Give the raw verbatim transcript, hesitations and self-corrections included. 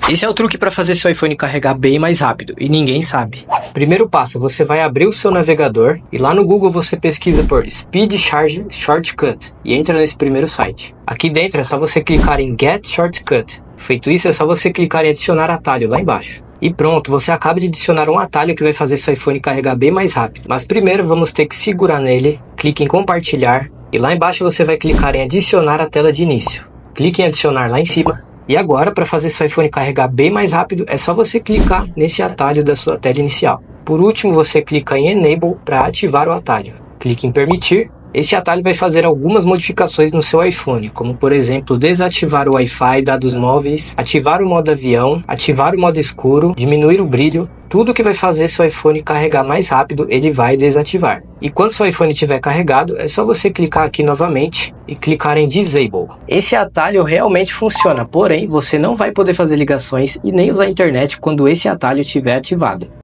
Esse é o truque para fazer seu iPhone carregar bem mais rápido e ninguém sabe. Primeiro passo, você vai abrir o seu navegador e lá no Google você pesquisa por Speed Charge Shortcut e entra nesse primeiro site. Aqui dentro é só você clicar em Get Shortcut. Feito isso, é só você clicar em adicionar atalho lá embaixo. E pronto, você acaba de adicionar um atalho que vai fazer seu iPhone carregar bem mais rápido. Mas primeiro vamos ter que segurar nele, clique em compartilhar e lá embaixo você vai clicar em adicionar a tela de início. Clique em adicionar lá em cima. E agora, para fazer seu iPhone carregar bem mais rápido, é só você clicar nesse atalho da sua tela inicial. Por último, você clica em Enable para ativar o atalho. Clique em Permitir. Esse atalho vai fazer algumas modificações no seu iPhone, como por exemplo, desativar o Wi-Fi, dados móveis, ativar o modo avião, ativar o modo escuro, diminuir o brilho. Tudo que vai fazer seu iPhone carregar mais rápido, ele vai desativar. E quando seu iPhone estiver carregado, é só você clicar aqui novamente e clicar em Disable. Esse atalho realmente funciona, porém você não vai poder fazer ligações e nem usar a internet quando esse atalho estiver ativado.